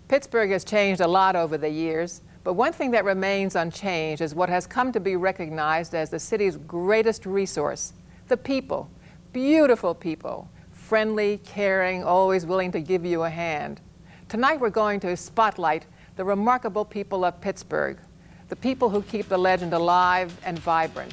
Pittsburgh has changed a lot over the years, but one thing that remains unchanged is what has come to be recognized as the city's greatest resource: the people. Beautiful people, friendly, caring, always willing to give you a hand. Tonight we're going to spotlight the remarkable people of Pittsburgh, the people who keep the legend alive and vibrant.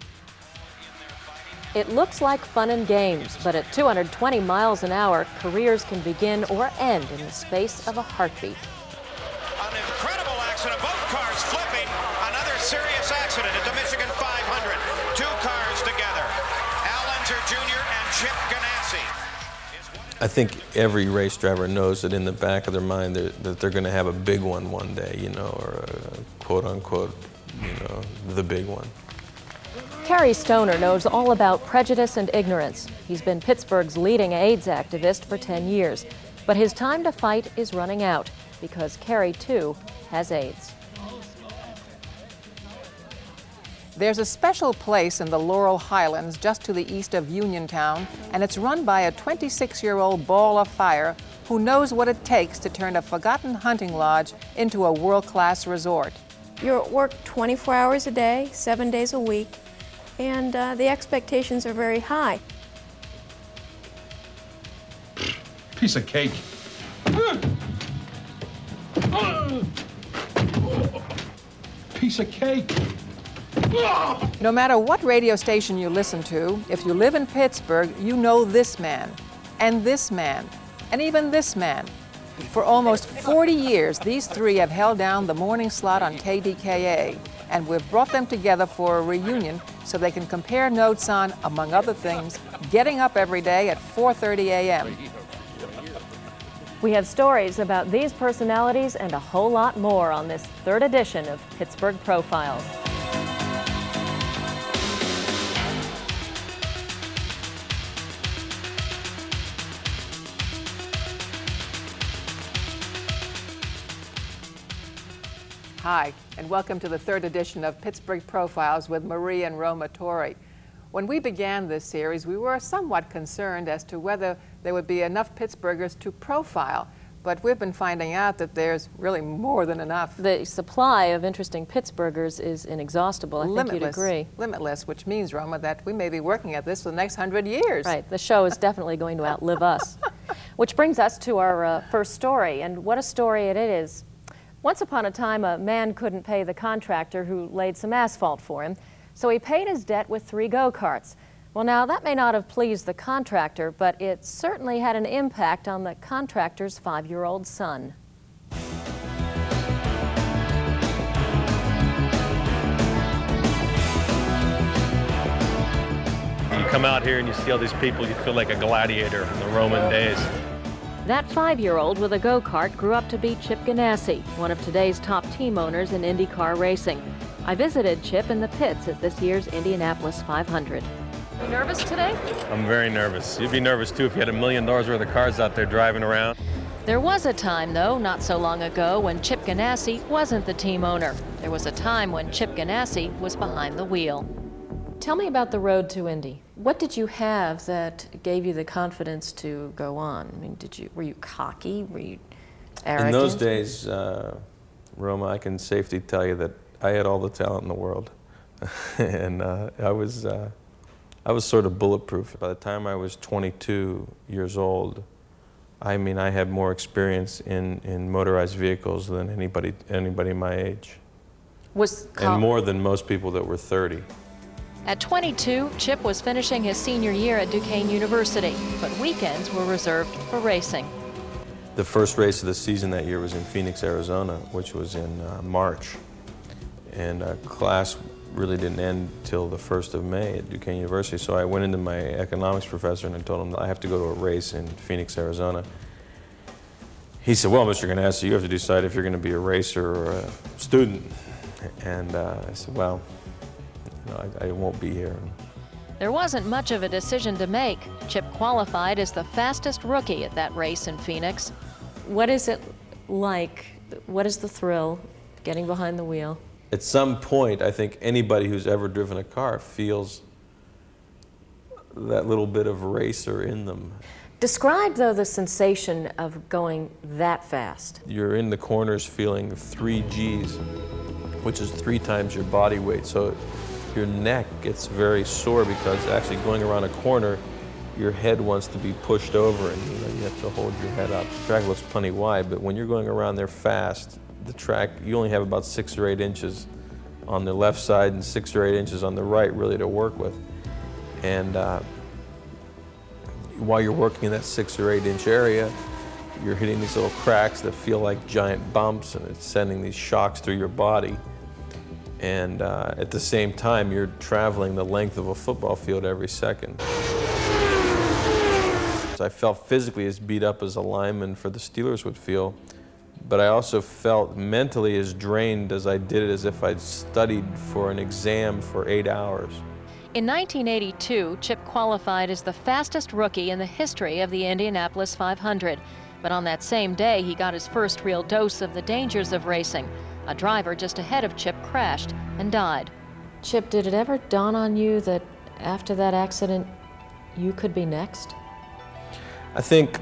It looks like fun and games, but at 220 miles an hour, careers can begin or end in the space of a heartbeat. An incredible accident, both cars flipping. Another serious accident at the Michigan 500. Two cars together. Al Enzer Jr. and Chip Ganassi. I think every race driver knows that in the back of their mind that they're going to have a big one day, you know, or a quote-unquote, you know, the big one. Kerry Stoner knows all about prejudice and ignorance. He's been Pittsburgh's leading AIDS activist for 10 years. But his time to fight is running out because Kerry, too, has AIDS. There's a special place in the Laurel Highlands just to the east of Uniontown, and it's run by a 26-year-old ball of fire who knows what it takes to turn a forgotten hunting lodge into a world-class resort. You're at work 24 hours a day, 7 days a week, and the expectations are very high. Piece of cake. Piece of cake. No matter what radio station you listen to, if you live in Pittsburgh, you know this man, and even this man. For almost 40 years, these three have held down the morning slot on KDKA, and we've brought them together for a reunion so they can compare notes on, among other things, getting up every day at 4:30 a.m. We have stories about these personalities and a whole lot more on this third edition of Pittsburgh Profiles. Hi, and welcome to the third edition of Pittsburgh Profiles with Marie and Roma Torre. When we began this series, we were somewhat concerned as to whether there would be enough Pittsburghers to profile, but we've been finding out that there's really more than enough. The supply of interesting Pittsburghers is inexhaustible. I think you'd agree. Limitless, which means, Roma, that we may be working at this for the next 100 years. Right, the show is definitely going to outlive us. Which brings us to our first story, and what a story it is. Once upon a time, a man couldn't pay the contractor who laid some asphalt for him, so he paid his debt with 3 go-karts. Well, now, that may not have pleased the contractor, but it certainly had an impact on the contractor's 5-year-old son. You come out here and you see all these people, you feel like a gladiator in the Roman days. That 5-year-old with a go-kart grew up to be Chip Ganassi, one of today's top team owners in IndyCar racing. I visited Chip in the pits at this year's Indianapolis 500. Are you nervous today? I'm very nervous. You'd be nervous too if you had $1 million worth of cars out there driving around. There was a time, though, not so long ago, when Chip Ganassi wasn't the team owner. There was a time when Chip Ganassi was behind the wheel. Tell me about the road to Indy. What did you have that gave you the confidence to go on? I mean, were you cocky? Were you arrogant? In those days, Roma, I can safely tell you that I had all the talent in the world, and I was sort of bulletproof. By the time I was 22 years old, I mean, I had more experience in motorized vehicles than anybody my age, and more than most people that were 30. At 22, Chip was finishing his senior year at Duquesne University, but weekends were reserved for racing. The first race of the season that year was in Phoenix, Arizona, which was in March. And class really didn't end till the 1st of May at Duquesne University. So I went into my economics professor and I told him that I have to go to a race in Phoenix, Arizona. He said, well, Mr. Ganassi, you have to decide if you're going to be a racer or a student. And I said, well, I won't be here. There wasn't much of a decision to make. Chip qualified as the fastest rookie at that race in Phoenix. What is it like? What is the thrill getting behind the wheel? At some point, I think anybody who's ever driven a car feels that little bit of racer in them. Describe, though, the sensation of going that fast. You're in the corners feeling 3 Gs, which is 3 times your body weight. So your neck gets very sore because actually going around a corner, your head wants to be pushed over and you have to hold your head up. The track looks plenty wide, but when you're going around there fast, the track, you only have about 6 or 8 inches on the left side and 6 or 8 inches on the right really to work with. And while you're working in that 6 or 8 inch area, you're hitting these little cracks that feel like giant bumps, and it's sending these shocks through your body. And at the same time, you're traveling the length of a football field every second. So I felt physically as beat up as a lineman for the Steelers would feel, but I also felt mentally as drained as I did it as if I'd studied for an exam for 8 hours. In 1982, Chip qualified as the fastest rookie in the history of the Indianapolis 500. But on that same day, he got his first real dose of the dangers of racing. A driver just ahead of Chip crashed and died. Chip, did it ever dawn on you that after that accident, you could be next? I think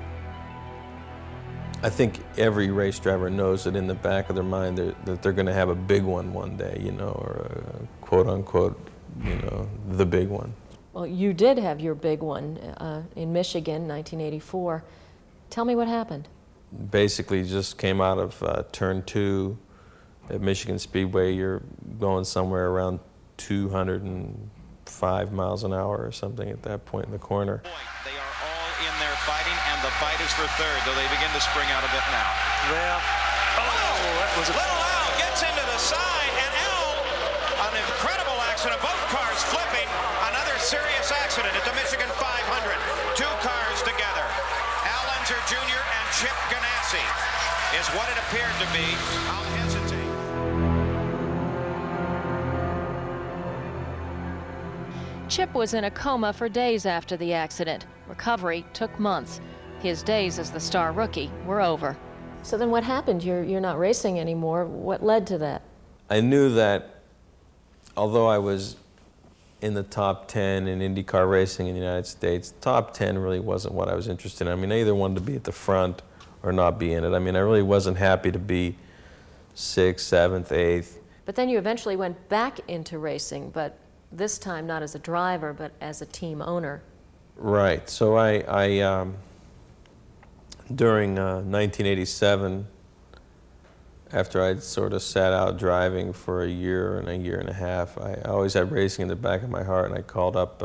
every race driver knows that in the back of their mind that they're going to have a big one day, you know, or a quote-unquote, you know, the big one. Well, you did have your big one in Michigan, 1984. Tell me what happened. Basically, just came out of turn 2 at Michigan Speedway. You're going somewhere around 205 miles an hour or something at that point in the corner. They are all in there fighting, and the fight is for third, though they begin to spring out a bit now. Well, that was a... Little Al gets into the side, and Al, an incredible accident, both cars flipping. Another serious accident at the Michigan 500. 2 cars together. Al Unser Jr. and Chip Ganassi is what it appeared to be. I'll hesitate. Chip was in a coma for days after the accident. Recovery took months. His days as the star rookie were over. So then what happened? You're not racing anymore. What led to that? I knew that although I was in the top 10 in IndyCar racing in the United States, top 10 really wasn't what I was interested in. I mean, I either wanted to be at the front or not be in it. I mean, I really wasn't happy to be 6th, 7th, 8th. But then you eventually went back into racing, but this time not as a driver, but as a team owner. Right. So I during 1987, after I'd sort of sat out driving for a year and a half, I always had racing in the back of my heart, and I called up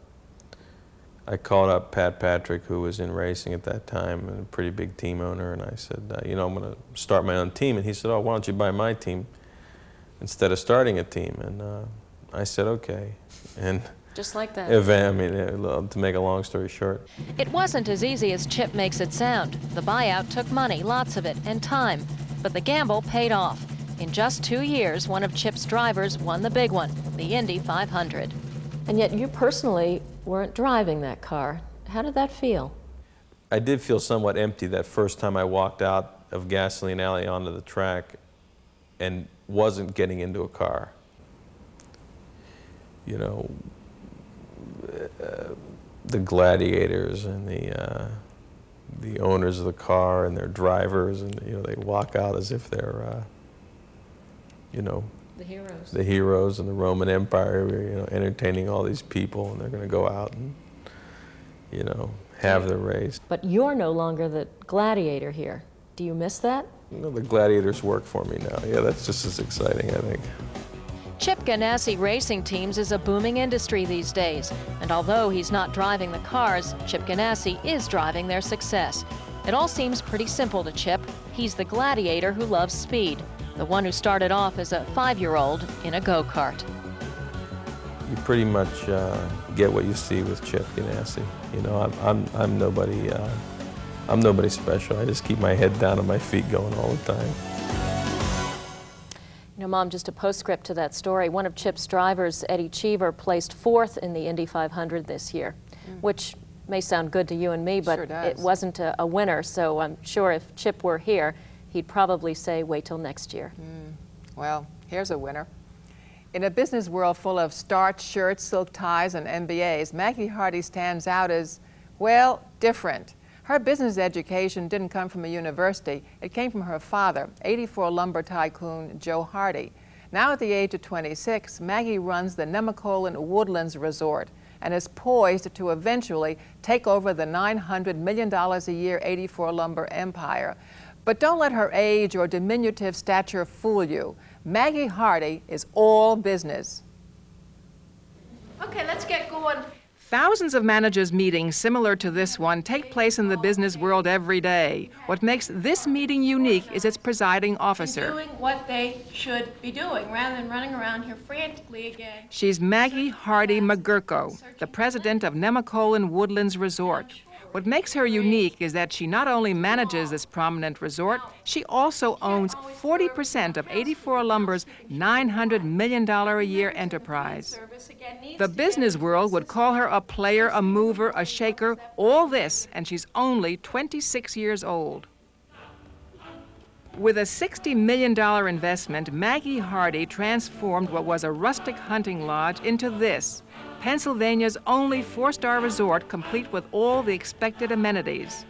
Pat Patrick, who was in racing at that time and a pretty big team owner, and I said, you know, I'm going to start my own team. And he said, oh, why don't you buy my team instead of starting a team? And I said, okay. And just like that. I mean, to make a long story short. It wasn't as easy as Chip makes it sound. The buyout took money, lots of it, and time. But the gamble paid off. In just 2 years, one of Chip's drivers won the big one, the Indy 500. And yet you personally weren't driving that car. How did that feel? I did feel somewhat empty that first time I walked out of Gasoline Alley onto the track and wasn't getting into a car. You know, the gladiators and the owners of the car and their drivers, and you know, they walk out as if they're you know, the heroes in the Roman Empire, you know, entertaining all these people, and they're going to go out and, you know, have their race. But you're no longer the gladiator here. Do you miss that? You know, the gladiators work for me now. Yeah, that's just as exciting, I think. Chip Ganassi Racing Teams is a booming industry these days, and although he's not driving the cars, Chip Ganassi is driving their success. It all seems pretty simple to Chip. He's the gladiator who loves speed, the one who started off as a 5-year-old in a go-kart. You pretty much get what you see with Chip Ganassi. You know, I'm nobody. I'm nobody special. I just keep my head down and my feet going all the time. You know, Mom, just a postscript to that story. One of Chip's drivers, Eddie Cheever, placed 4th in the Indy 500 this year, which may sound good to you and me, but it wasn't a winner. So I'm sure if Chip were here, he'd probably say, wait till next year. Well, here's a winner. In a business world full of starched shirts, silk ties, and MBAs, Maggie Hardy stands out as, Well, different. Her business education didn't come from a university. It came from her father, 84 lumber tycoon Joe Hardy. Now at the age of 26, Maggie runs the Nemacolin Woodlands Resort and is poised to eventually take over the $900 million a year 84 lumber empire. But don't let her age or diminutive stature fool you. Maggie Hardy is all business. Okay, let's get going. Thousands of managers' meetings similar to this one take place in the business world every day. What makes this meeting unique is its presiding officer. Doing what they should be doing, rather than running around here frantically again. She's Maggie Hardy Magerko, the president of Nemacolin Woodlands Resort. What makes her unique is that she not only manages this prominent resort, she also owns 40% of 84 Lumber's $900 million a year enterprise. The business world would call her a player, a mover, a shaker, all this, and she's only 26 years old. With a $60 million investment, Maggie Hardy transformed what was a rustic hunting lodge into this, Pennsylvania's only four-star resort, complete with all the expected amenities.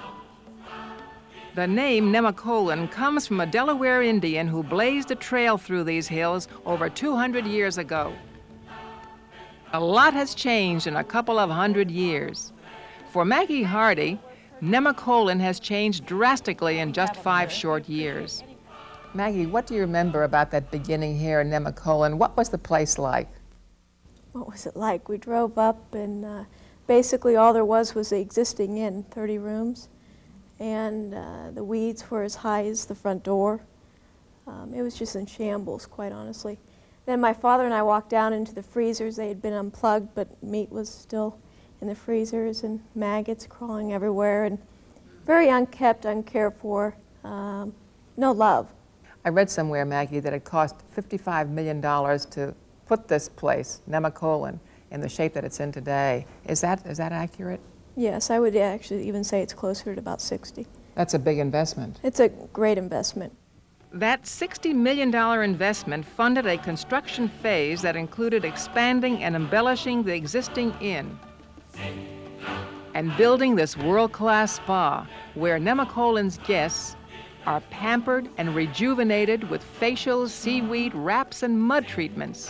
The name Nemacolin comes from a Delaware Indian who blazed a trail through these hills over 200 years ago. A lot has changed in a couple of hundred years. For Maggie Hardy, Nemacolin has changed drastically in just 5 short years. Maggie, what do you remember about that beginning here in Nemacolin? What was the place like? What was it like? We drove up and basically all there was the existing inn, 30 rooms, and the weeds were as high as the front door. It was just in shambles, quite honestly. Then my father and I walked down into the freezers. They had been unplugged, but meat was still in the freezers and maggots crawling everywhere, and very unkept, uncared for, no love. I read somewhere, Maggie, that it cost $55 million to put this place, Nemacolin, in the shape that it's in today. Is that accurate? Yes, I would actually even say it's closer to about 60. That's a big investment. It's a great investment. That $60 million investment funded a construction phase that included expanding and embellishing the existing inn and building this world-class spa where Nemacolin's guests are pampered and rejuvenated with facials, seaweed wraps, and mud treatments.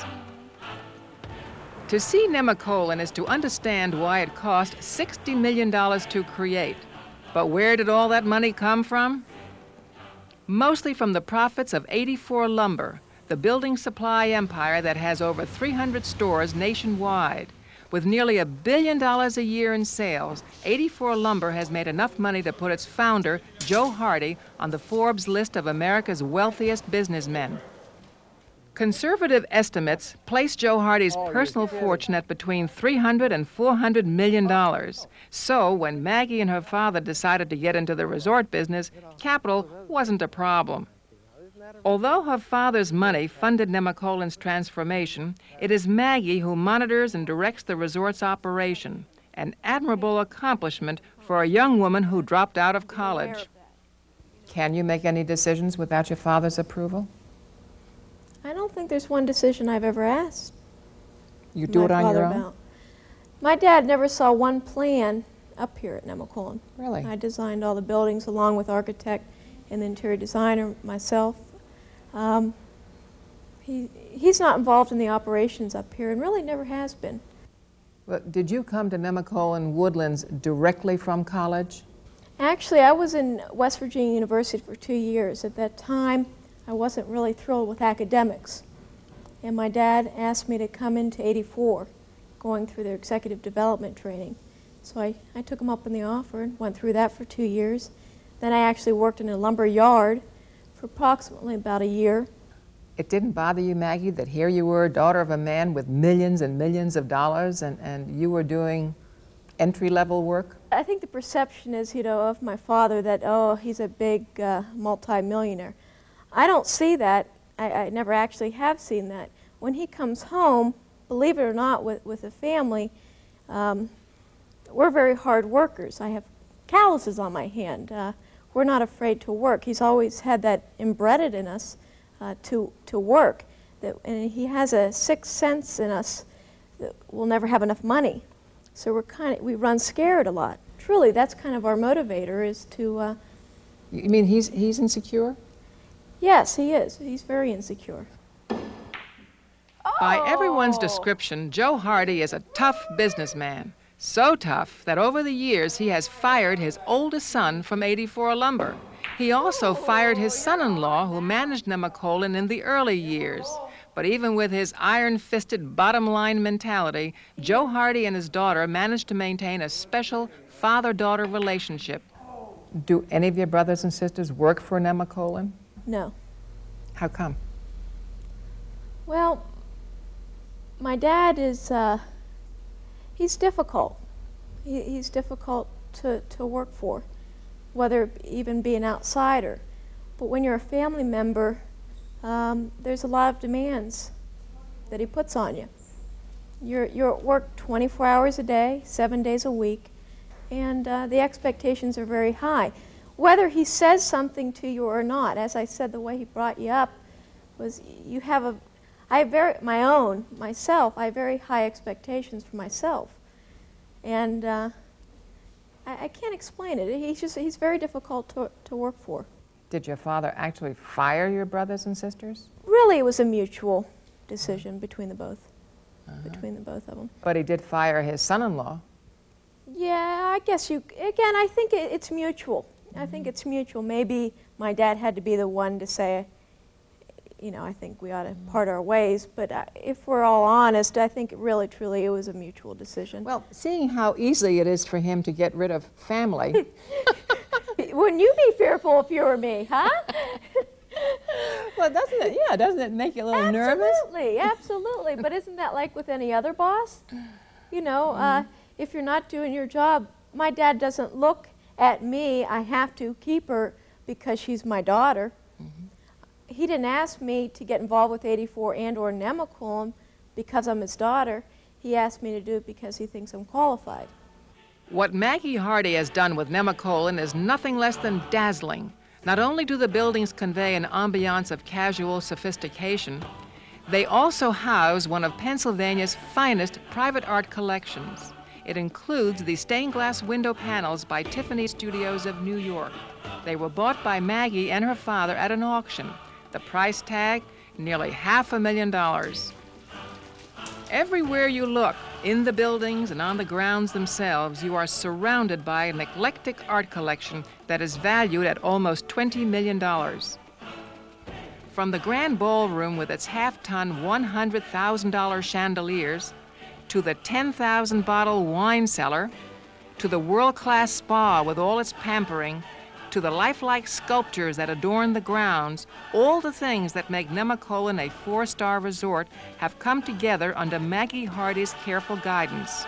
To see Nemacolin is to understand why it cost $60 million to create. But where did all that money come from? Mostly from the profits of 84 Lumber, the building supply empire that has over 300 stores nationwide. With nearly $1 billion a year in sales, 84 Lumber has made enough money to put its founder, Joe Hardy, on the Forbes list of America's wealthiest businessmen. Conservative estimates place Joe Hardy's personal fortune at between $300 and $400 million. So when Maggie and her father decided to get into the resort business, capital wasn't a problem. Although her father's money funded Nemacolin's transformation, it is Maggie who monitors and directs the resort's operation, an admirable accomplishment for a young woman who dropped out of college. Can you make any decisions without your father's approval? I don't think there's one decision I've ever asked. You do it on your own? My dad never saw one plan up here at Nemacolin. Really? I designed all the buildings along with architect and the interior designer myself. He's not involved in the operations up here and really never has been. But did you come to Nemacolin Woodlands directly from college? Actually, I was in West Virginia University for 2 years. At that time, I wasn't really thrilled with academics. And my dad asked me to come into 84, going through their executive development training. So I took him up on the offer and went through that for 2 years. Then I actually worked in a lumber yard for approximately about a year. It didn't bother you, Maggie, that here you were, daughter of a man with millions and millions of dollars, and you were doing entry-level work? I think the perception is, of my father that, oh, he's a big multi-millionaire. I don't see that. I never actually have seen that. When he comes home, believe it or not, with a family, we're very hard workers. I have calluses on my hand. We're not afraid to work. He's always had that embedded in us to work. And he has a sixth sense in us that we'll never have enough money. So we run scared a lot. Truly, that's kind of our motivator, is to... You mean he's insecure? Yes, he is. He's very insecure. By everyone's description, Joe Hardy is a tough businessman. So tough that over the years he has fired his oldest son from 84 Lumber. He also fired his son-in-law, who managed Nemacolin in the early years. But even with his iron-fisted bottom-line mentality, Joe Hardy and his daughter managed to maintain a special father-daughter relationship. Do any of your brothers and sisters work for Nemacolin? No. How come? Well, my dad is, he's difficult. He's difficult to work for, whether even be an outsider. But when you're a family member, there's a lot of demands that he puts on you. You're at work 24 hours a day, 7 days a week, and the expectations are very high. Whether he says something to you or not, as I said, the way he brought you up was you have I have very high expectations for myself. And I can't explain it. He's very difficult to work for. Did your father actually fire your brothers and sisters? Really, it was a mutual decision between the both of them. But he did fire his son-in-law. Yeah, I guess I think it's mutual. I think it's mutual. Maybe my dad had to be the one to say, you know, I think we ought to part our ways. But if we're all honest, I think really, truly, it was a mutual decision. Well, seeing how easy it is for him to get rid of family. Wouldn't you be fearful if you were me, huh? Well, doesn't it make you a little nervous? Absolutely, absolutely. But isn't that like with any other boss? You know, if you're not doing your job, my dad doesn't look at me, I have to keep her because she's my daughter. He didn't ask me to get involved with 84 and or Nemacolin because I'm his daughter. He asked me to do it because he thinks I'm qualified. What Maggie Hardy has done with Nemacolin is nothing less than dazzling. Not only do the buildings convey an ambiance of casual sophistication, they also house one of Pennsylvania's finest private art collections. It includes the stained glass window panels by Tiffany Studios of New York. They were bought by Maggie and her father at an auction. The price tag, nearly $500,000. Everywhere you look, in the buildings and on the grounds themselves, you are surrounded by an eclectic art collection that is valued at almost $20 million. From the grand ballroom with its half-ton, $100,000 chandeliers, to the 10,000-bottle wine cellar, to the world-class spa with all its pampering, to the lifelike sculptures that adorn the grounds, all the things that make Nemacolin a four-star resort have come together under Maggie Hardy's careful guidance.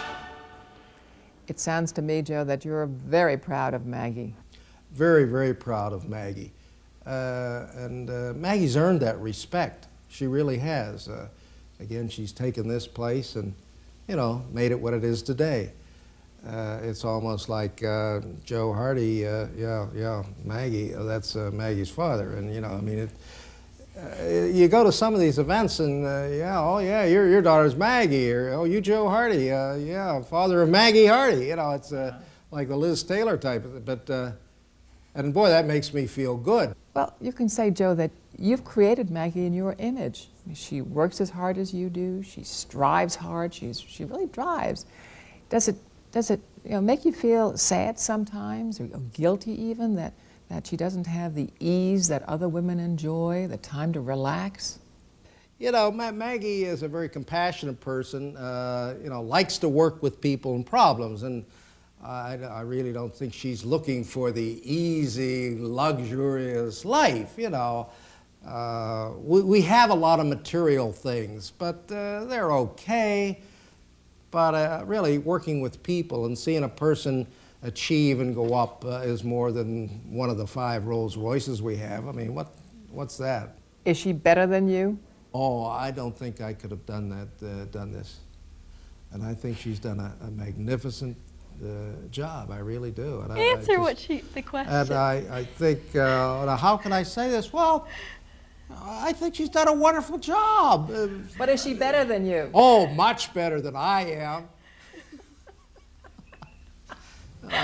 It sounds to me, Joe, that you're very proud of Maggie. Very, very proud of Maggie. Maggie's earned that respect. She really has. Again, she's taken this place and, you know, made it what it is today. It's almost like Joe Hardy, Maggie, that's Maggie's father. And, you know, I mean, you go to some of these events and, your daughter's Maggie, or, oh, you Joe Hardy, father of Maggie Hardy. You know, it's like the Liz Taylor type of it. But, and boy, that makes me feel good. Well, you can say, Joe, that you've created Maggie in your image. She works as hard as you do. She strives hard. She really drives. Does it make you feel sad sometimes, or guilty even, that she doesn't have the ease that other women enjoy, the time to relax? You know, Maggie is a very compassionate person, likes to work with people and problems, and I really don't think she's looking for the easy, luxurious life, you know. We have a lot of material things, but they're okay. But really, working with people and seeing a person achieve and go up is more than one of the 5 Rolls Royces we have. I mean, what's that? Is she better than you? Oh, I don't think I could have done that, done this. And I think she's done a magnificent job. I really do. And Answer the question. And I think, now how can I say this? Well, I think she's done a wonderful job. But is she better than you? Oh, much better than I am.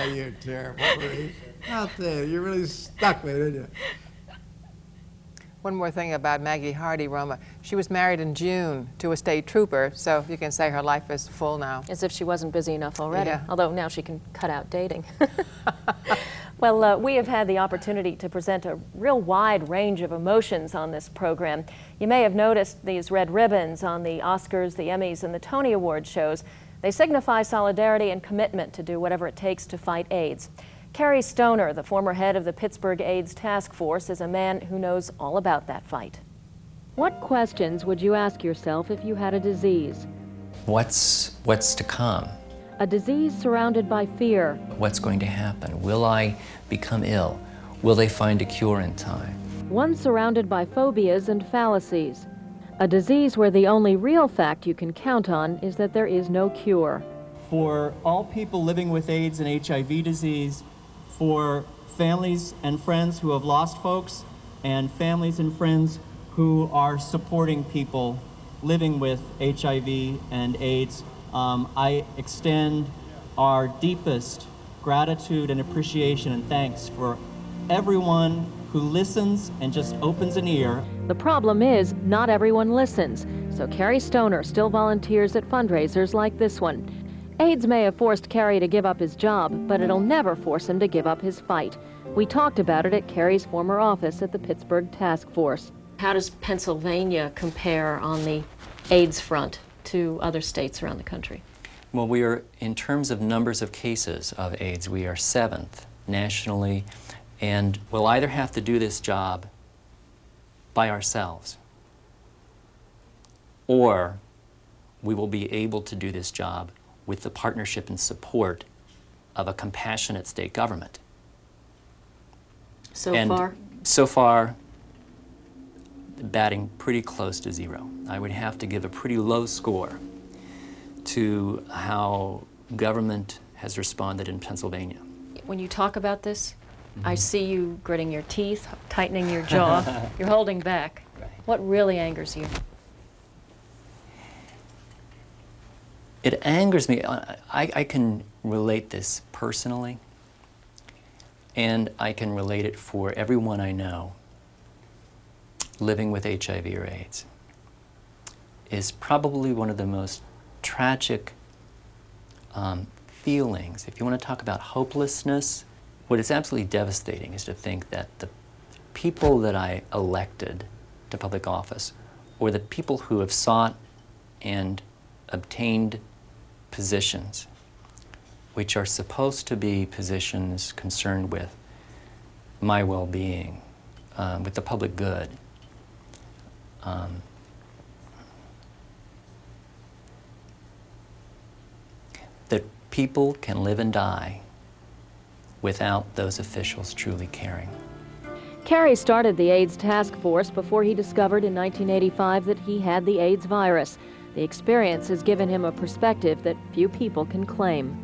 you're terrible. Not there. You really stuck me, didn't you? One more thing about Maggie Hardy, Roma. She was married in June to a state trooper, so you can say her life is full now. As if she wasn't busy enough already, Yeah. although now she can cut out dating. Well, we have had the opportunity to present a real wide range of emotions on this program. You may have noticed these red ribbons on the Oscars, the Emmys, and the Tony Award shows. They signify solidarity and commitment to do whatever it takes to fight AIDS. Kerry Stoner, the former head of the Pittsburgh AIDS Task Force, is a man who knows all about that fight. What questions would you ask yourself if you had a disease? What's to come? A disease surrounded by fear. What's going to happen? Will I become ill? Will they find a cure in time? One surrounded by phobias and fallacies. A disease where the only real fact you can count on is that there is no cure. For all people living with AIDS and HIV disease, for families and friends who have lost folks, and families and friends who are supporting people living with HIV and AIDS, I extend our deepest gratitude and appreciation and thanks for everyone who listens and just opens an ear. The problem is, not everyone listens, so Kerry Stoner still volunteers at fundraisers like this one. AIDS may have forced Kerry to give up his job, but it'll never force him to give up his fight. We talked about it at Kerry's former office at the Pittsburgh Task Force. How does Pennsylvania compare on the AIDS front to other states around the country? Well, we are, in terms of numbers of cases of AIDS, we are 7th nationally, and we'll either have to do this job by ourselves, or we will be able to do this job with the partnership and support of a compassionate state government. So far, batting pretty close to 0. I would have to give a pretty low score to how government has responded in Pennsylvania. When you talk about this, I see you gritting your teeth, tightening your jaw. You're holding back. Right. What really angers you? It angers me. I can relate this personally, and I can relate it for everyone I know living with HIV or AIDS. Is probably one of the most tragic feelings. If you want to talk about hopelessness, what is absolutely devastating is to think that the people that I elected to public office, or the people who have sought and obtained positions, which are supposed to be positions concerned with my well-being, with the public good, that people can live and die without those officials truly caring. Kerry started the AIDS Task Force before he discovered in 1985 that he had the AIDS virus. The experience has given him a perspective that few people can claim.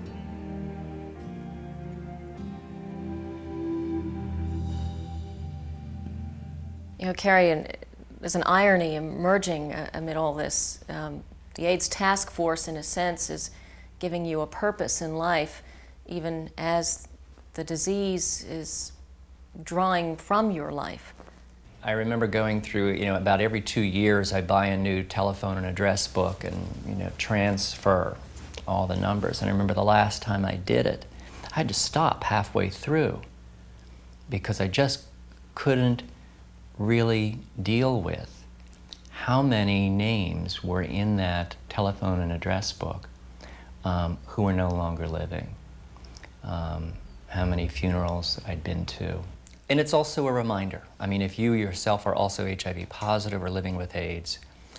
You know, Kerry, there's an irony emerging amid all this. The AIDS Task Force, in a sense, is giving you a purpose in life, even as the disease is drawing from your life. I remember going through, about every 2 years I buy a new telephone and address book and, transfer all the numbers. And I remember the last time I did it, I had to stop halfway through because I just couldn't really deal with how many names were in that telephone and address book who were no longer living, how many funerals I'd been to. And it's also a reminder. I mean, if you yourself are also HIV positive or living with AIDS,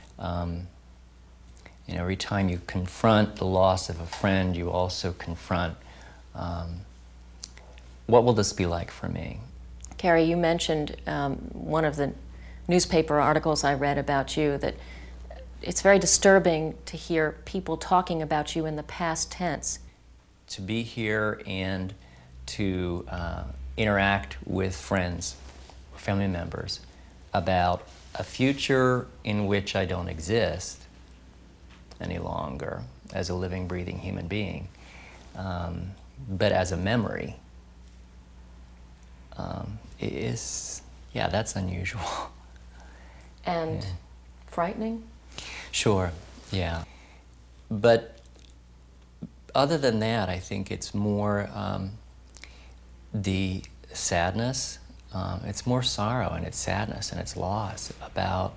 every time you confront the loss of a friend, you also confront, what will this be like for me? Kerry, you mentioned one of the newspaper articles I read about you, that it's very disturbing to hear people talking about you in the past tense. To be here and to interact with friends, family members, about a future in which I don't exist any longer as a living, breathing human being, But as a memory, yeah, that's unusual. And frightening? Sure, yeah. But other than that, I think it's more the sadness. It's more sorrow and it's sadness and it's loss about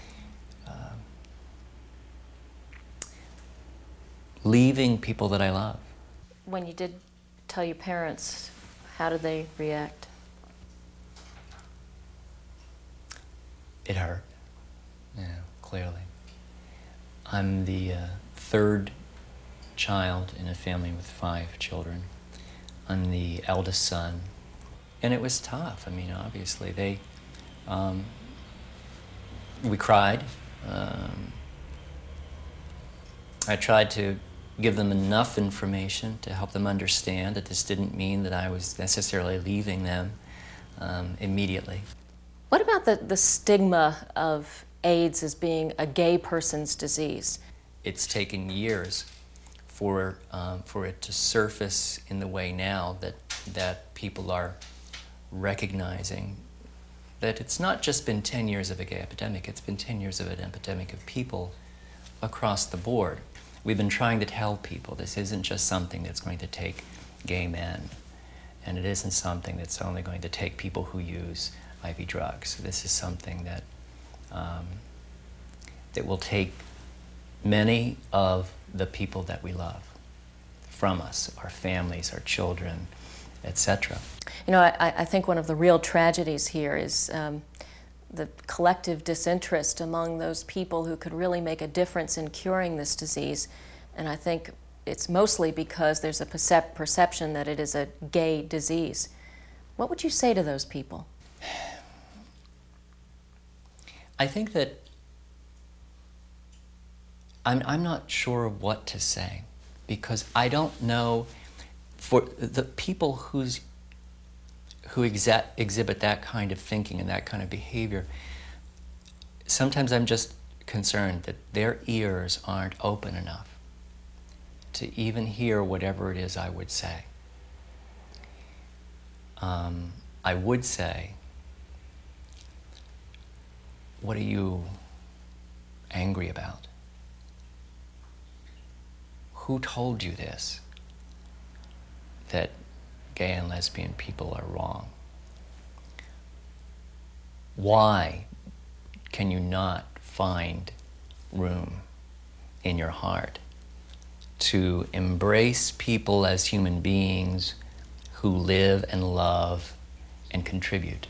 leaving people that I love. When you did tell your parents, how did they react? It hurt, yeah, clearly. I'm the third child in a family with 5 children. I'm the eldest son. And it was tough. I mean, obviously, we cried. I tried to give them enough information to help them understand that this didn't mean that I was necessarily leaving them immediately. What about the stigma of AIDS as being a gay person's disease? It's taken years for it to surface in the way now that people are recognizing that it's not just been 10 years of a gay epidemic, it's been 10 years of an epidemic of people across the board. We've been trying to tell people this isn't just something that's going to take gay men, and it isn't something that's only going to take people who use IV drugs. This is something that that will take many of the people that we love from us, our families, our children, etc. You know, I think one of the real tragedies here is the collective disinterest among those people who could really make a difference in curing this disease. And I think it's mostly because there's a perception that it is a gay disease. What would you say to those people? I think that I'm not sure what to say, because I don't know, for the people who exhibit that kind of thinking and that kind of behavior, sometimes I'm just concerned that their ears aren't open enough to even hear whatever it is I would say. I would say, what are you angry about? Who told you this? That gay and lesbian people are wrong? Why can you not find room in your heart to embrace people as human beings who live and love and contribute?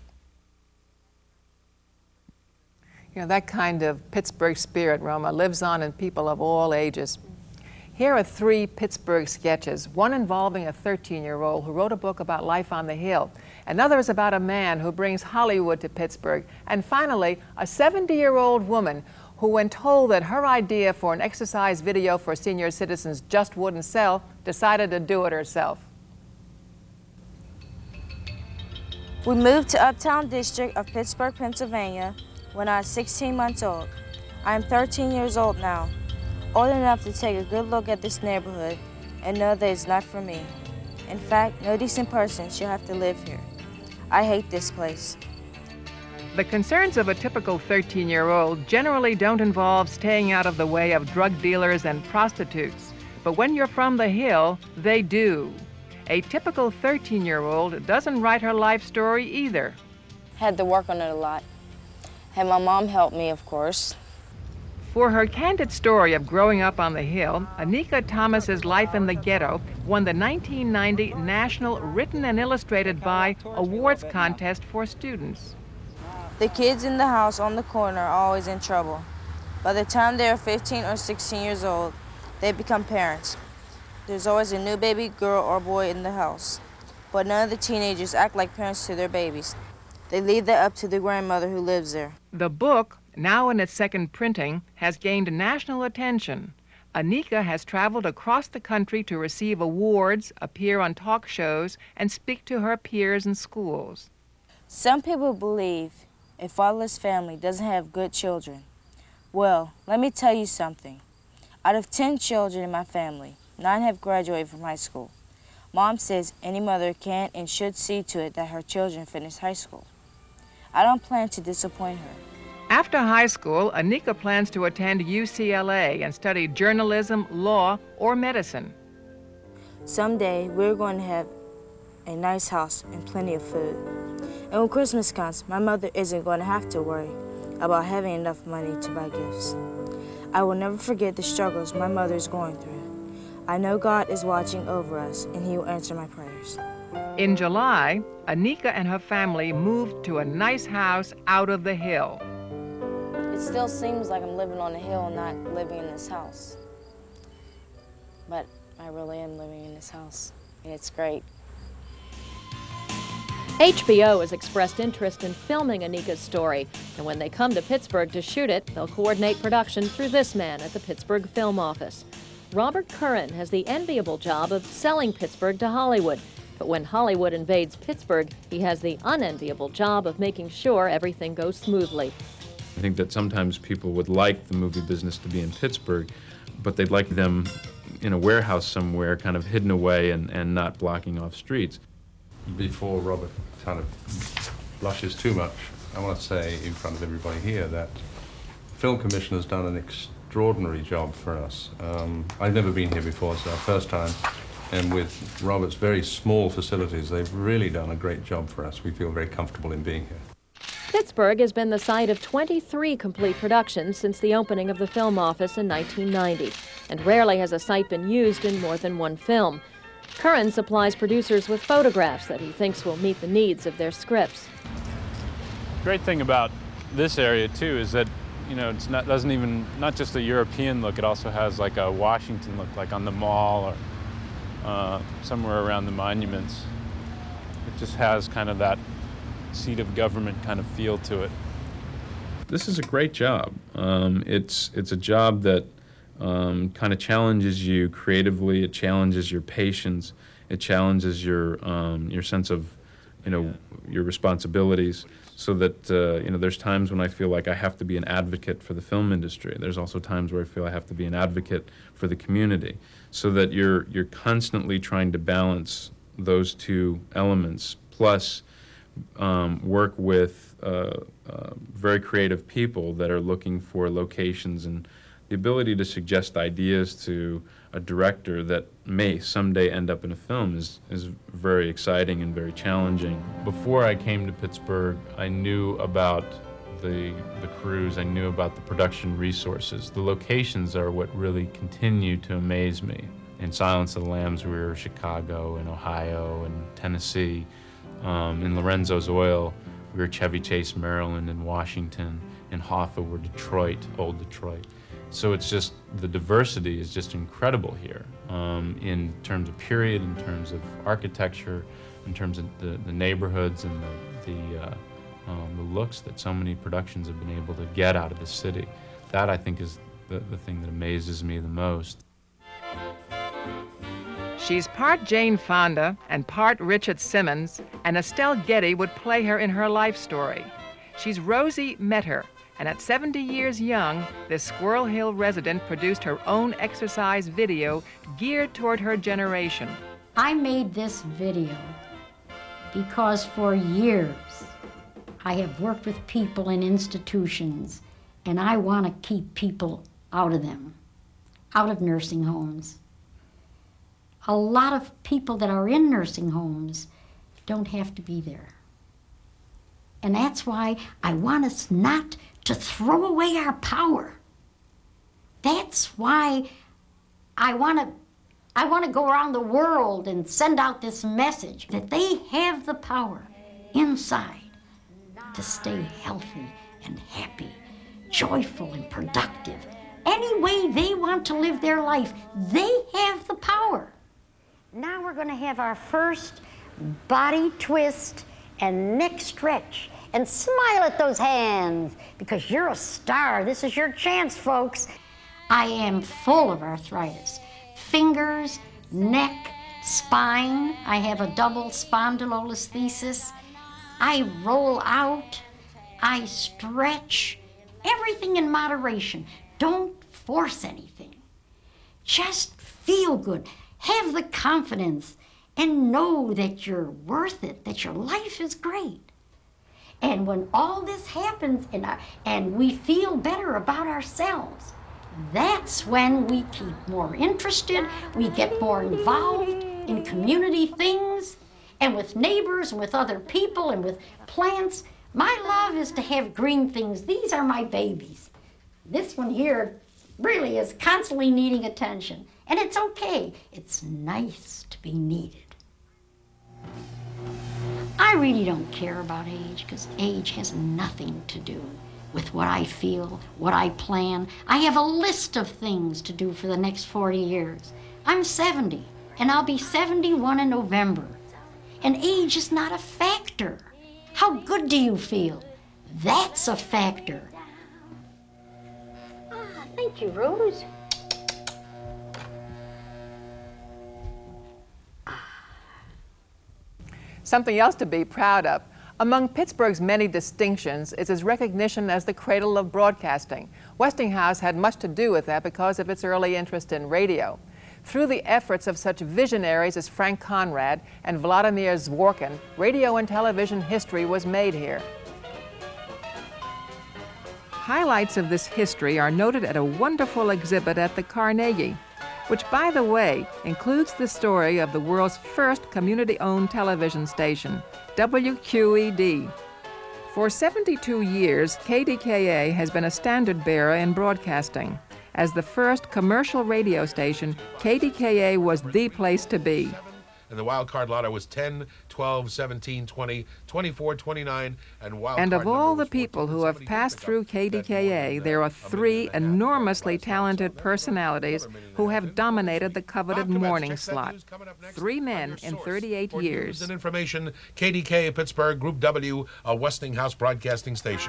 You know, that kind of Pittsburgh spirit, Roma, lives on in people of all ages. Here are 3 Pittsburgh sketches, one involving a 13-year-old who wrote a book about life on the Hill. Another is about a man who brings Hollywood to Pittsburgh. And finally, a 70-year-old woman who, when told that her idea for an exercise video for senior citizens just wouldn't sell, decided to do it herself. We moved to Uptown District of Pittsburgh, Pennsylvania when I was 16 months old. I am 13 years old now, old enough to take a good look at this neighborhood and know that it's not for me. In fact, no decent person should have to live here. I hate this place. The concerns of a typical 13-year-old generally don't involve staying out of the way of drug dealers and prostitutes. But when you're from the Hill, they do. A typical 13-year-old doesn't write her life story either. Had to work on it a lot. Had my mom help me, of course. For her candid story of growing up on the Hill, Anika Thomas's life in the ghetto won the 1990 National Written and Illustrated By Awards Contest for students. The kids in the house on the corner are always in trouble. By the time they are 15 or 16 years old, they become parents. There's always a new baby girl or boy in the house. But none of the teenagers act like parents to their babies. They leave that up to the grandmother who lives there. The book, now in its second printing, has gained national attention. Anika has traveled across the country to receive awards, appear on talk shows, and speak to her peers in schools. Some people believe a fatherless family doesn't have good children. Well, let me tell you something. Out of 10 children in my family, 9 have graduated from high school. Mom says any mother can and should see to it that her children finish high school. I don't plan to disappoint her. After high school, Anika plans to attend UCLA and study journalism, law, or medicine. Someday, we're going to have a nice house and plenty of food. And when Christmas comes, my mother isn't going to have to worry about having enough money to buy gifts. I will never forget the struggles my mother is going through. I know God is watching over us, and He will answer my prayers. In July, Anika and her family moved to a nice house out of the hill. It still seems like I'm living on a hill, not living in this house. But I really am living in this house, and it's great. HBO has expressed interest in filming Anika's story, and when they come to Pittsburgh to shoot it, they'll coordinate production through this man at the Pittsburgh Film Office. Robert Curran has the enviable job of selling Pittsburgh to Hollywood, but when Hollywood invades Pittsburgh, he has the unenviable job of making sure everything goes smoothly. I think that sometimes people would like the movie business to be in Pittsburgh, but they'd like them in a warehouse somewhere, kind of hidden away and not blocking off streets. Before Robert kind of blushes too much, I want to say in front of everybody here that the Film Commission has done an extraordinary job for us. I've never been here before, it's our first time, and with Robert's very small facilities, they've really done a great job for us. We feel very comfortable in being here. Pittsburgh has been the site of 23 complete productions since the opening of the Film Office in 1990, and rarely has a site been used in more than one film. Curran supplies producers with photographs that he thinks will meet the needs of their scripts. Great thing about this area too is that, you know, it's not just a European look, it also has like a Washington look, like on the mall or somewhere around the monuments. It just has kind of that seat of government kind of feel to it. This is a great job. It's a job that kind of challenges you creatively. It challenges your patience. It challenges your sense of, you know, your responsibilities. So that you know, there's times when I feel like I have to be an advocate for the film industry. There's also times where I feel I have to be an advocate for the community. So that you're constantly trying to balance those two elements. Plus, work with very creative people that are looking for locations, and the ability to suggest ideas to a director that may someday end up in a film is very exciting and very challenging. Before I came to Pittsburgh, I knew about the crews, I knew about the production resources. The locations are what really continue to amaze me. In Silence of the Lambs, we were Chicago and Ohio and Tennessee. In Lorenzo's Oil, we were Chevy Chase, Maryland, and Washington. In Hoffa, we're Detroit, old Detroit. So it's just, the diversity is just incredible here in terms of period, in terms of architecture, in terms of the neighborhoods and the looks that so many productions have been able to get out of the city. That, I think, is the thing that amazes me the most. She's part Jane Fonda and part Richard Simmons, and Estelle Getty would play her in her life story. She's Rosie Metter, and at 70 years young, this Squirrel Hill resident produced her own exercise video geared toward her generation. I made this video because for years I have worked with people in institutions, and I want to keep people out of them, out of nursing homes. A lot of people that are in nursing homes don't have to be there. And that's why I want us not to throw away our power. That's why I want to go around the world and send out this message that they have the power inside to stay healthy and happy, joyful and productive. Any way they want to live their life, they have the power. Now we're going to have our first body twist and neck stretch. And smile at those hands, because you're a star. This is your chance, folks. I am full of arthritis. Fingers, neck, spine. I have a double spondylolisthesis. I roll out. I stretch. Everything in moderation. Don't force anything. Just feel good. Have the confidence and know that you're worth it, that your life is great. And when all this happens and we feel better about ourselves, that's when we keep more interested, we get more involved in community things, and with neighbors, and with other people, and with plants. My love is to have green things. These are my babies. This one here really is constantly needing attention, and it's okay. It's nice to be needed. I really don't care about age, because age has nothing to do with what I feel, what I plan. I have a list of things to do for the next 40 years. I'm 70, and I'll be 71 in November. And age is not a factor. How good do you feel? That's a factor. Thank you, Rose. Something else to be proud of. Among Pittsburgh's many distinctions is its recognition as the cradle of broadcasting. Westinghouse had much to do with that because of its early interest in radio. Through the efforts of such visionaries as Frank Conrad and Vladimir Zworykin, radio and television history was made here. Highlights of this history are noted at a wonderful exhibit at the Carnegie, which, by the way, includes the story of the world's first community-owned television station, WQED. For 72 years, KDKA has been a standard-bearer in broadcasting. As the first commercial radio station, KDKA was the place to be. And the wild card lotto was 10, 12, 17, 20, 24, 29, and wild And card of all the people who have passed through KDKA, there are three enormously talented personalities who have dominated the coveted morning slot. 3 men in 38 years. And information, KDKA Pittsburgh, Group W, a Westinghouse broadcasting station.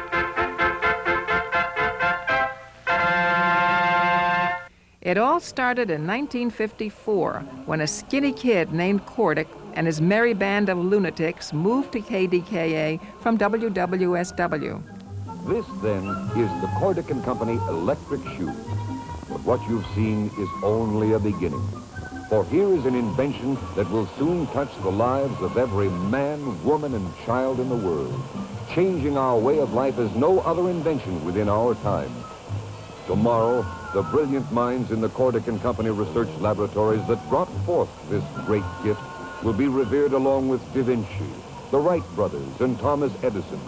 It all started in 1954 when a skinny kid named Cordic and his merry band of lunatics moved to KDKA from WWSW. This, then, is the Cordic & Company electric shoe. But what you've seen is only a beginning. For here is an invention that will soon touch the lives of every man, woman, and child in the world, changing our way of life as no other invention within our time. Tomorrow, the brilliant minds in the Cordic & Company research laboratories that brought forth this great gift will be revered along with Da Vinci, the Wright brothers, and Thomas Edison.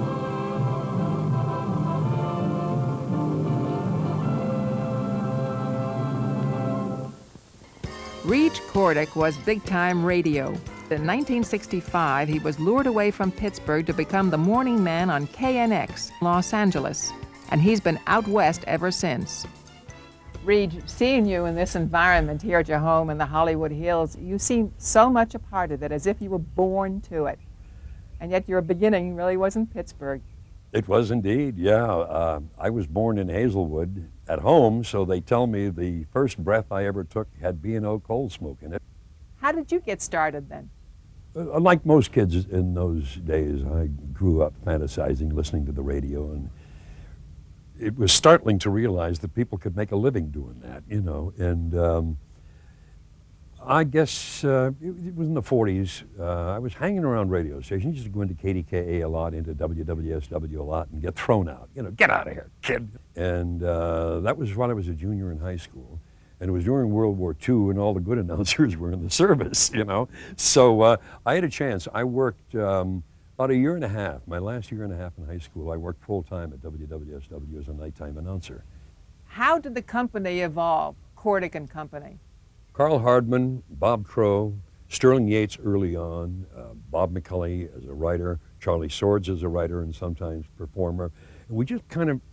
Rege Cordic was big-time radio. In 1965, he was lured away from Pittsburgh to become the morning man on KNX, Los Angeles. And he's been out west ever since. Rege, seeing you in this environment here at your home in the Hollywood Hills, you seem so much a part of it, as if you were born to it. And yet your beginning really was in Pittsburgh. It was indeed, yeah. I was born in Hazelwood at home, so they tell me the first breath I ever took had B&O coal smoke in it. How did you get started then? Like most kids in those days, I grew up fantasizing, listening to the radio, and it was startling to realize that people could make a living doing that, you know. And I guess it was in the 40s. I was hanging around radio stations. Used to go into KDKA a lot, into WWSW a lot, and get thrown out. You know, get out of here, kid. And that was when I was a junior in high school. And it was during World War II, and all the good announcers were in the service, you know. So I had a chance. I worked about a year and a half, my last year and a half in high school, I worked full-time at WWSW as a nighttime announcer. How did the company evolve, Cordic & Company? Carl Hardman, Bob Crow, Sterling Yates early on, Bob McCulley as a writer, Charlie Swords as a writer and sometimes performer. And we just kind of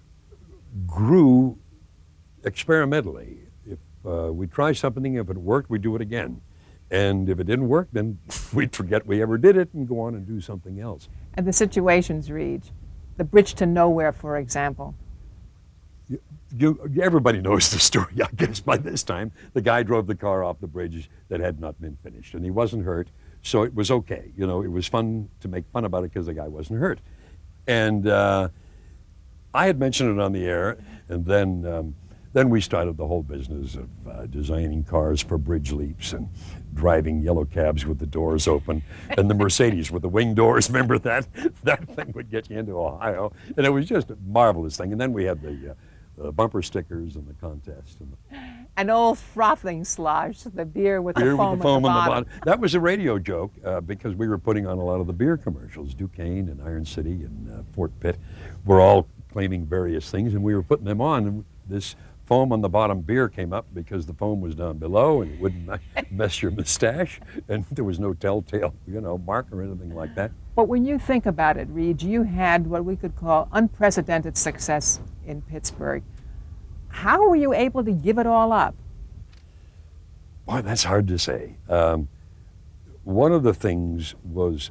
grew experimentally. If we try something, if it worked, we'd do it again. And if it didn't work, then we'd forget we ever did it and go on and do something else. And the situations, Rege, the bridge to nowhere, for example. Everybody knows the story, I guess, by this time. The guy drove the car off the bridge that had not been finished, and he wasn't hurt, so it was okay. You know, it was fun to make fun about it because the guy wasn't hurt. And I had mentioned it on the air, and then Then we started the whole business of designing cars for bridge leaps and driving yellow cabs with the doors open and the Mercedes with the wing doors. Remember that? That thing would get you into Ohio. And it was just a marvelous thing. And then we had the bumper stickers and the contest. And An old frothing slosh, the beer with beer the foam, with the foam at on the the bottom. bottom. That was a radio joke because we were putting on a lot of the beer commercials. Duquesne and Iron City and Fort Pitt were all claiming various things, and we were putting them on. And this foam on the bottom beer came up because the foam was down below and it wouldn't mess your mustache, and there was no telltale, mark or anything like that. But when you think about it, Rege, you had what we could call unprecedented success in Pittsburgh. How were you able to give it all up? Boy, that's hard to say. One of the things was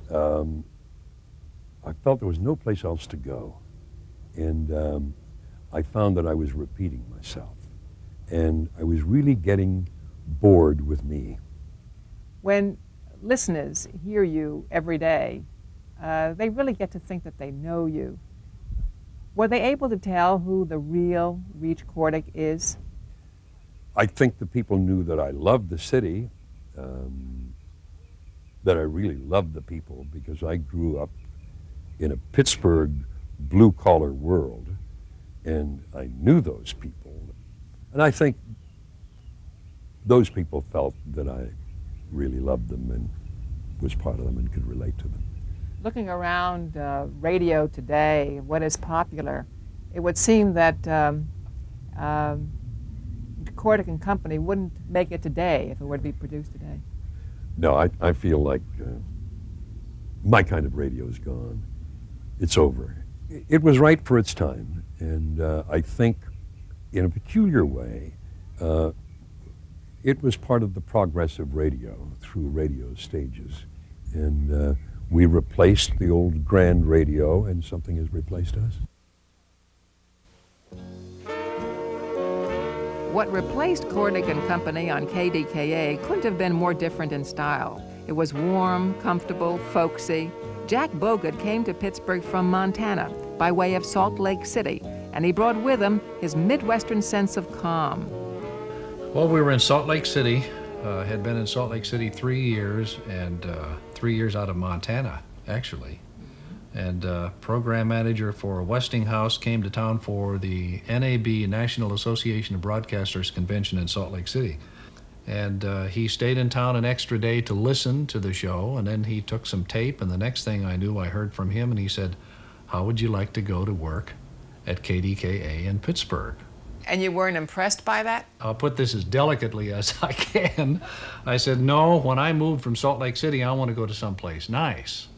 I felt there was no place else to go. And I found that I was repeating myself. And I was really getting bored with me. When listeners hear you every day, they really get to think that they know you. Were they able to tell who the real Rege Cordic is? I think the people knew that I loved the city, that I really loved the people, because I grew up in a Pittsburgh blue-collar world, and I knew those people. And I think those people felt that I really loved them and was part of them and could relate to them. Looking around radio today, what is popular, it would seem that Cordic and Company wouldn't make it today if it were to be produced today. No, I feel like my kind of radio is gone. It's over. It was right for its time, and I think in a peculiar way, it was part of the progress of radio through radio stages. And we replaced the old grand radio, and something has replaced us. What replaced Cordic and Company on KDKA couldn't have been more different in style. It was warm, comfortable, folksy. Jack Bogut came to Pittsburgh from Montana by way of Salt Lake City, and he brought with him his Midwestern sense of calm. Well, we were in Salt Lake City, had been in Salt Lake City 3 years, and 3 years out of Montana, actually. And program manager for Westinghouse came to town for the NAB, National Association of Broadcasters Convention in Salt Lake City. And he stayed in town an extra day to listen to the show, and then he took some tape, and the next thing I knew, I heard from him, and he said, "How would you like to go to work at KDKA in Pittsburgh?" And you weren't impressed by that? I'll put this as delicately as I can. I said, no, when I moved from Salt Lake City, I want to go to someplace nice.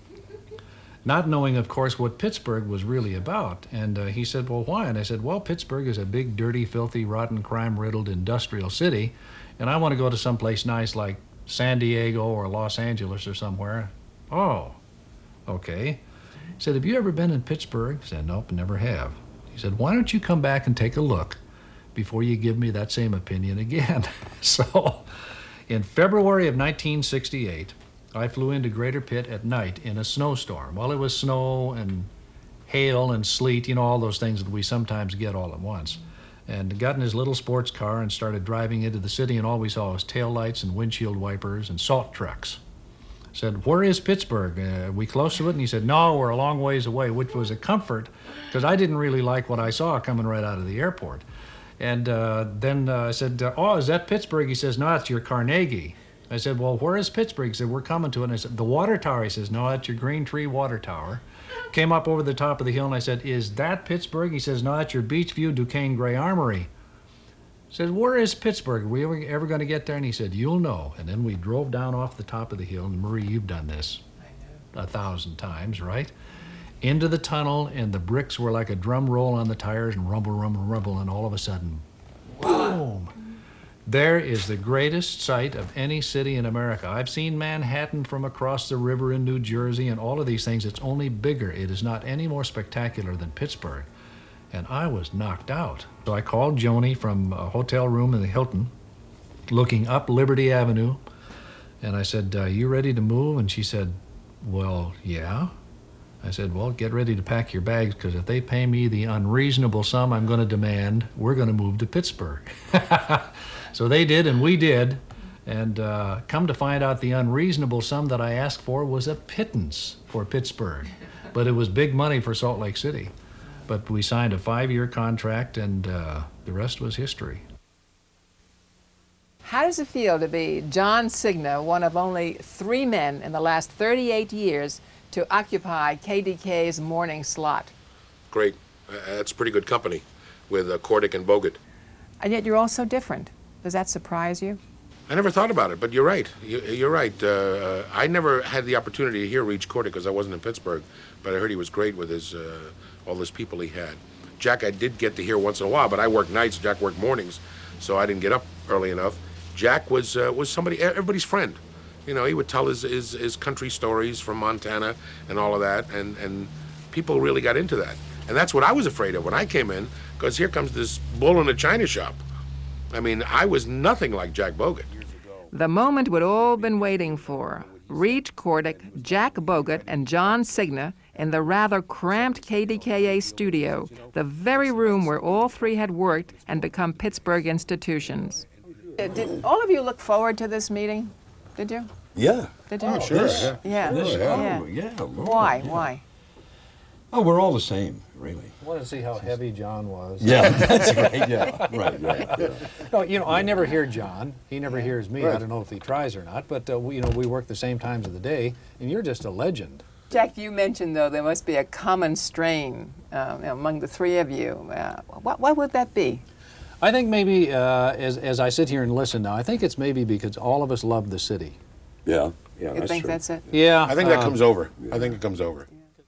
Not knowing, of course, what Pittsburgh was really about. And he said, well, why? And I said, well, Pittsburgh is a big, dirty, filthy, rotten, crime-riddled industrial city, and I want to go to someplace nice like San Diego or Los Angeles or somewhere. Oh, okay. He said, have you ever been in Pittsburgh? I said, nope, never have. He said, why don't you come back and take a look before you give me that same opinion again? So in February of 1968, I flew into Greater Pitt at night in a snowstorm. Well, it was snow and hail and sleet, you know, all those things that we sometimes get all at once. And got in his little sports car and started driving into the city, and all we saw was taillights and windshield wipers and salt trucks. Said, where is Pittsburgh? Are we close to it? And he said, no, we're a long ways away, which was a comfort, because I didn't really like what I saw coming right out of the airport. And then I said, oh, is that Pittsburgh? He says, no, it's your Carnegie. I said, well, where is Pittsburgh? He said, we're coming to it. And I said, the water tower. He says, no, that's your Green Tree Water Tower. Came up over the top of the hill, and I said, is that Pittsburgh? He says, no, that's your Beachview Duquesne Gray Armory. I said, where is Pittsburgh? Are we ever going to get there? And he said, you'll know. And then we drove down off the top of the hill, and Marie, you've done this 1,000 times, right? Into the tunnel, and the bricks were like a drum roll on the tires, and rumble, rumble, rumble, and all of a sudden, boom! There is the greatest sight of any city in America. I've seen Manhattan from across the river in New Jersey and all of these things. It's only bigger. It is not any more spectacular than Pittsburgh. And I was knocked out. So I called Joni from a hotel room in the Hilton, looking up Liberty Avenue, and I said, you ready to move? And she said, well, yeah. I said, well, get ready to pack your bags, because if they pay me the unreasonable sum I'm going to demand, we're going to move to Pittsburgh. So they did, and we did. And come to find out, the unreasonable sum that I asked for was a pittance for Pittsburgh. But it was big money for Salt Lake City. But we signed a 5-year contract, and the rest was history. How does it feel to be John Cigna, one of only 3 men in the last 38 years to occupy KDKA's morning slot? Great. That's pretty good company with Cordic and Bogut. And yet you're all so different. Does that surprise you? I never thought about it, but you're right. You're right. I never had the opportunity to hear Rege Cordic because I wasn't in Pittsburgh, but I heard he was great with his all those people he had. Jack I did get to hear once in a while, but I worked nights, Jack worked mornings, so I didn't get up early enough. Jack was somebody, everybody's friend. You know, he would tell his country stories from Montana and all of that, and people really got into that. And that's what I was afraid of when I came in, because here comes this bull in a china shop. I mean, I was nothing like Jack Bogut. The moment we'd all been waiting for. Rege Cordic, Jack Bogut, and John Cigna in the rather cramped KDKA studio, the very room where all 3 had worked and become Pittsburgh institutions. Did all of you look forward to this meeting? Did you? Yeah. Did you? Oh, sure. Yeah. Yeah. Why? Oh, we're all the same, really. I want to see how heavy John was. Yeah, that's right. Yeah, right. Yeah. No, you know, I never hear John. He never hears me. Right. I don't know if he tries or not, but we work the same times of the day, and you're just a legend. Jack, you mentioned, though, there must be a common strain among the 3 of you. What would that be? I think maybe, as I sit here and listen now, I think it's maybe because all of us love the city. Yeah, you think that's it? Yeah. I think that comes over. I think it comes over.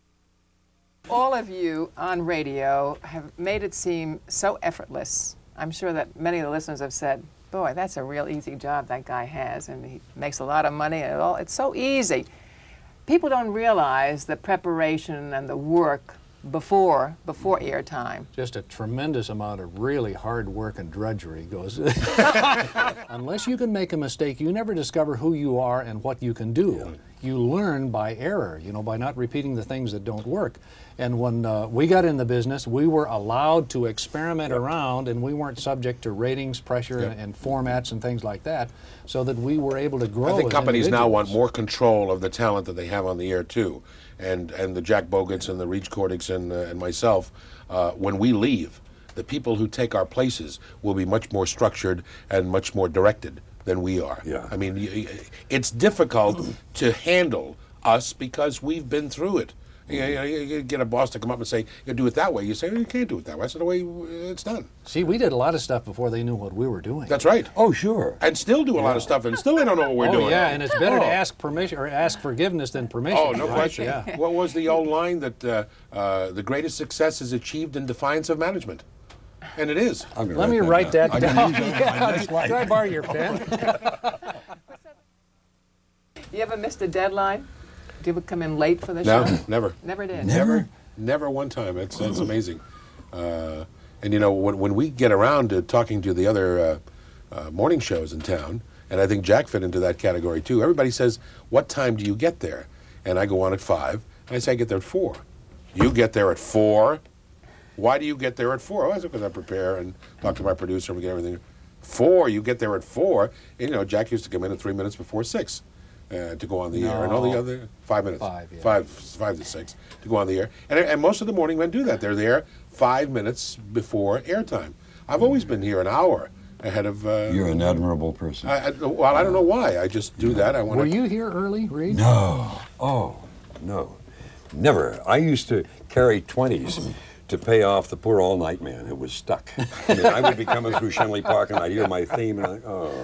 All of you on radio have made it seem so effortless. I'm sure that many of the listeners have said, boy, that's a real easy job that guy has, and he makes a lot of money, and it's so easy. People don't realize the preparation and the work before airtime. Just a tremendous amount of really hard work and drudgery goes. Unless you can make a mistake, you never discover who you are and what you can do. Yeah. You learn by error, by not repeating the things that don't work. And when we got in the business, we were allowed to experiment around, and we weren't subject to ratings, pressure, and formats and things like that, so that we were able to grow. I think companies now want more control of the talent that they have on the air too, and the Jack Boguts and the Rege Cordics and myself. When we leave, the people who take our places will be much more structured and much more directed than we are. Yeah. I mean, it's difficult to handle us because we've been through it. You get a boss to come up and say, you do it that way. You say, you can't do it that way. That's the way it's done. See, we did a lot of stuff before they knew what we were doing. That's right. Oh, sure. And still do a lot of stuff, and still they don't know what we're doing. Yeah, and it's better to ask permission or ask forgiveness than permission. Oh, no question. Yeah. What was the old line that the greatest success is achieved in defiance of management? And it is. Let me write that down. Can I borrow your pen? You ever missed a deadline? Did you ever come in late for the show? No, never. Never did? Never one time. It's amazing. And when we get around to talking to the other morning shows in town, and I think Jack fit into that category too, everybody says, what time do you get there? And I go on at 5, and I say I get there at 4. You get there at 4? Why do you get there at 4? Oh, that's because I prepare and talk to my producer and we get everything. 4, you get there at 4. And, Jack used to come in at 3 minutes before 6 to go on the air. And all the other, 5 minutes. 5 to 6 to go on the air. And most of the morning men do that. They're there 5 minutes before airtime. I've always been here an hour ahead of... You're an admirable person. Well, I don't know why. I just do that. Were you here early, Reed? No. Oh, no. Never. I used to carry 20s to pay off the poor all-night man who was stuck. I mean, I would be coming through Shenley Park and I'd hear my theme and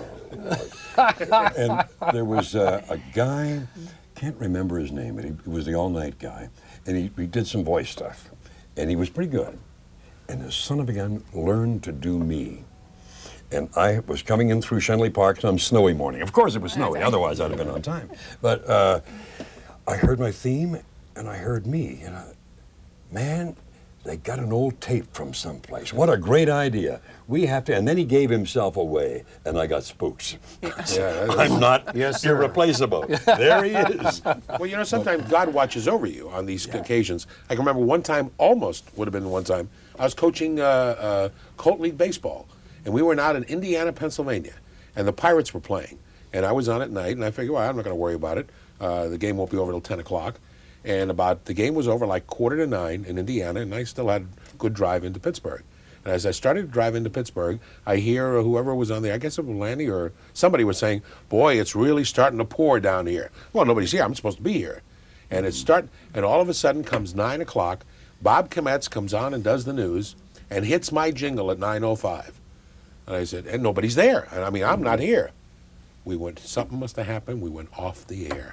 and there was a guy, can't remember his name, but he was the all-night guy, and he did some voice stuff, and he was pretty good. And the son of a gun learned to do me. And I was coming in through Shenley Park some snowy morning. Of course it was snowy, otherwise I'd have been on time. But I heard my theme and I heard me. And man, they got an old tape from someplace. What a great idea. We have to, and then he gave himself away, and I got spooks. Yeah, I'm not irreplaceable. There he is. Well, you know, sometimes God watches over you on these occasions. I can remember one time, almost would have been one time, I was coaching Colt League baseball, and we were out in Indiana, Pennsylvania, and the Pirates were playing. And I was on at night, and I figured, well, I'm not going to worry about it. The game won't be over till 10 o'clock. And the game was over like 8:45 in Indiana, and I still had a good drive into Pittsburgh. And as I started to drive into Pittsburgh, I hear whoever was on there, I guess it was Lanny or somebody was saying, boy, it's really starting to pour down here. Well, nobody's here. I'm supposed to be here. And and all of a sudden comes 9 o'clock. Bob Kometz comes on and does the news and hits my jingle at 9:05. And I said, and nobody's there. And I mean, I'm not here. Something must have happened. We went off the air.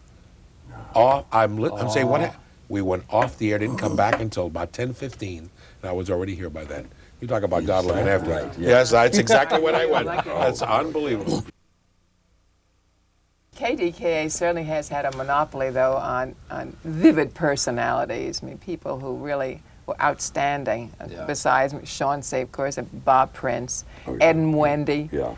I'm saying, what happened? We went off the air, didn't come back until about 10:15, and I was already here by then. You talk about God looking after you. Yes, that's exactly when I went. That's unbelievable. KDKA certainly has had a monopoly, though, on vivid personalities. I mean, people who really were outstanding. Besides Chauncey, of course, and Bob Prince, Ed and Wendy. Yeah.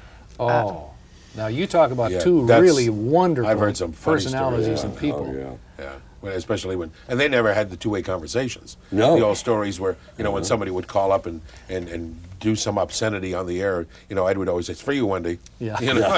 Now you talk about two really wonderful I've heard some funny personalities stories. and people. Yeah. Well, especially and they never had the two-way conversations. No. The old stories where, you know, when somebody would call up and do some obscenity on the air, you know, Ed would always say, it's for you, Wendy. Yeah. You know,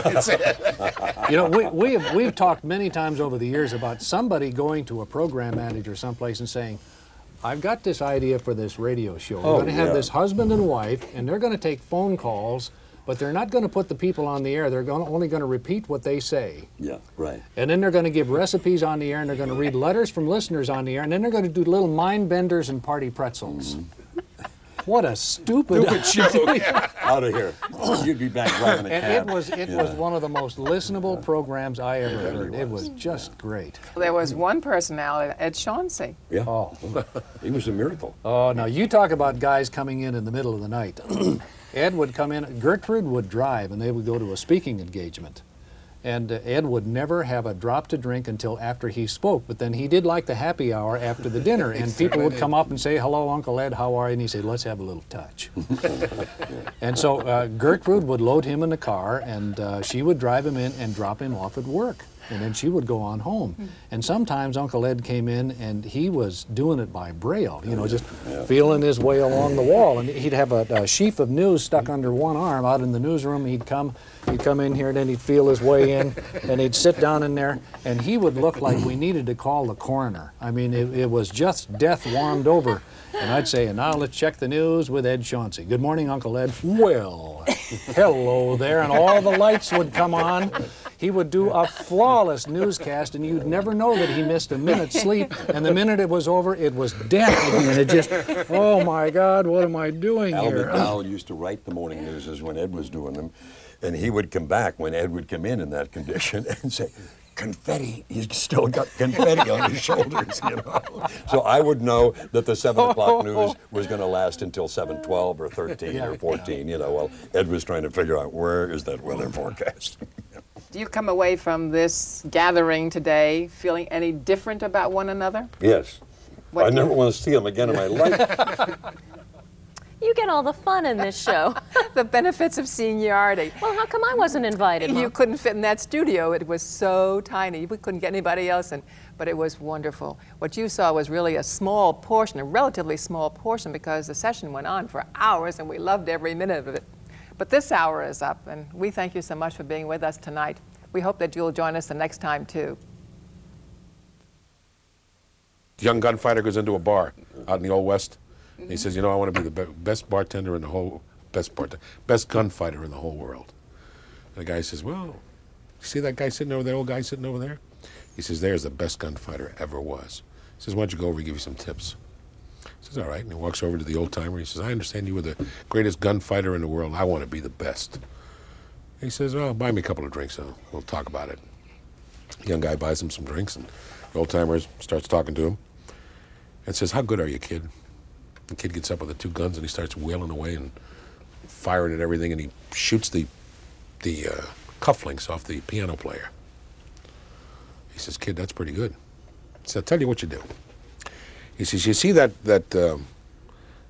You know, we've talked many times over the years about somebody going to a program manager someplace and saying, I've got this idea for this radio show. We're going to have this husband and wife, and they're going to take phone calls, but they're not going to put the people on the air. They're only going to repeat what they say. Yeah, right. And then they're going to give recipes on the air, and they're going to read letters from listeners on the air, and then they're going to do little mind benders and party pretzels. What a stupid show. Out of here. You'd be back driving a cab. And it was one of the most listenable programs I ever heard. It was just great. There was one personality, Ed Chauncey. Yeah. Oh. He was a miracle. Oh, now you talk about guys coming in the middle of the night. Ed would come in, Gertrude would drive, and they would go to a speaking engagement. And Ed would never have a drop to drink until after he spoke, but then he did like the happy hour after the dinner, and people would come up and say, hello, Uncle Ed, how are you? And he'd say, let's have a little touch. And so Gertrude would load him in the car, and she would drive him in and drop him off at work. And then she would go on home. And sometimes Uncle Ed came in, and he was doing it by braille, you know, just feeling his way along the wall. And he'd have a sheaf of news stuck under one arm out in the newsroom. He'd come in here, and then he'd feel his way in, and he'd sit down in there, and he would look like we needed to call the coroner. I mean, it was just death warmed over. And I'd say, and now let's check the news with Ed Chauncey. Good morning, Uncle Ed. Well, hello there. And all the lights would come on. He would do a flawless newscast, and you'd never know that he missed a minute's sleep. And the minute it was over, it was death again. It just, oh my God, what am I doing here? Al used to write the morning newses when Ed was doing them, and he would come back when Ed would come in that condition and say, confetti, he's still got confetti on his shoulders, you know. So I would know that the 7 o'clock news was going to last until 7:12 or 13 or 14, you know, while Ed was trying to figure out where is that weather forecast. Do you come away from this gathering today feeling any different about one another? Yes. I never want to see him again in my life. You get all the fun in this show. The benefits of seniority. Well, how come I wasn't invited? You couldn't fit in that studio. It was so tiny. We couldn't get anybody else in. But it was wonderful. What you saw was really a small portion, a relatively small portion, because the session went on for hours and we loved every minute of it. But this hour is up, and we thank you so much for being with us tonight. We hope that you'll join us the next time, too. Young gunfighter goes into a bar out in the Old West. He says, you know, I want to be the best bartender in the whole, best gunfighter in the whole world. And the guy says, well, you see that guy sitting over there, old guy sitting over there? He says, there's the best gunfighter ever was. He says, why don't you go over and give you some tips? He says, all right. And he walks over to the old timer. He says, I understand you were the greatest gunfighter in the world. I want to be the best. He says, well, buy me a couple of drinks. We'll talk about it. The young guy buys him some drinks, and the old timer starts talking to him and says, how good are you, kid? The kid gets up with the two guns, and he starts wailing away and firing at everything, and he shoots the cufflinks off the piano player. He says, kid, that's pretty good. He said, I'll tell you what you do. He says, you see that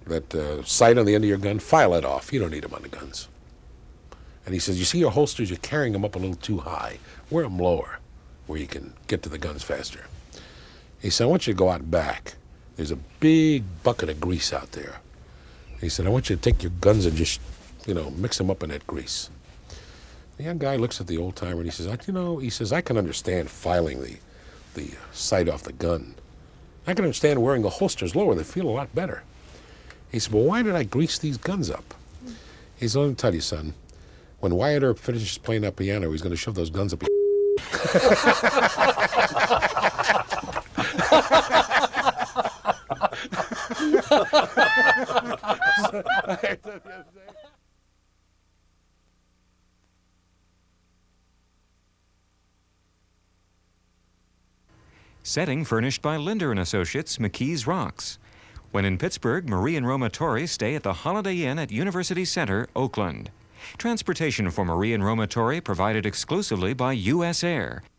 that sight on the end of your gun, file it off. You don't need them on the guns. And he says, you see your holsters, you're carrying them up a little too high. Wear them lower, where you can get to the guns faster. He said, I want you to go out back. There's a big bucket of grease out there. He said, I want you to take your guns and just, mix them up in that grease. The young guy looks at the old timer and he says, he says, I can understand filing the sight off the gun. I can understand wearing the holsters lower. They feel a lot better. He said, well, why did I grease these guns up? He said, let me tell you, son. When Wyatt Earp finishes playing that piano, he's going to shove those guns up your Setting furnished by Linder & Associates, McKees Rocks. When in Pittsburgh, Marie and Roma Torre stay at the Holiday Inn at University Center, Oakland. Transportation for Marie and Roma Torre provided exclusively by U.S. Air.